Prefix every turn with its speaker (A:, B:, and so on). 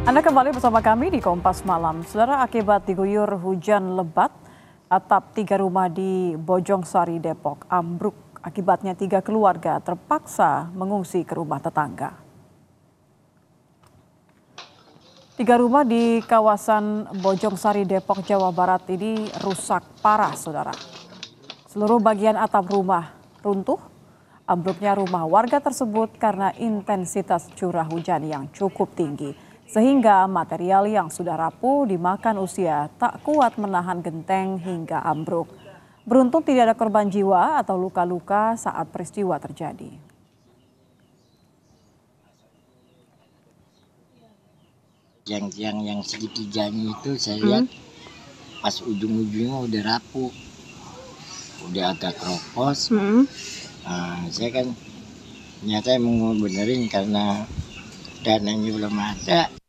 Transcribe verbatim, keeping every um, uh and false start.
A: Anda kembali bersama kami di Kompas Malam. Saudara, akibat diguyur hujan lebat, atap tiga rumah di Bojongsari, Depok ambruk. Akibatnya tiga keluarga terpaksa mengungsi ke rumah tetangga. Tiga rumah di kawasan Bojongsari, Depok, Jawa Barat ini rusak parah, saudara. Seluruh bagian atap rumah runtuh. Ambruknya rumah warga tersebut karena intensitas curah hujan yang cukup tinggi. Sehingga material yang sudah rapuh dimakan usia tak kuat menahan genteng hingga ambruk. Beruntung tidak ada korban jiwa atau luka-luka saat peristiwa terjadi.
B: Yang-yang yang segitiganya itu saya lihat hmm. pas ujung-ujungnya udah rapuh, udah agak keropos. Hmm. Nah, saya kan ternyata emang mau benerin karena dananya belum ada.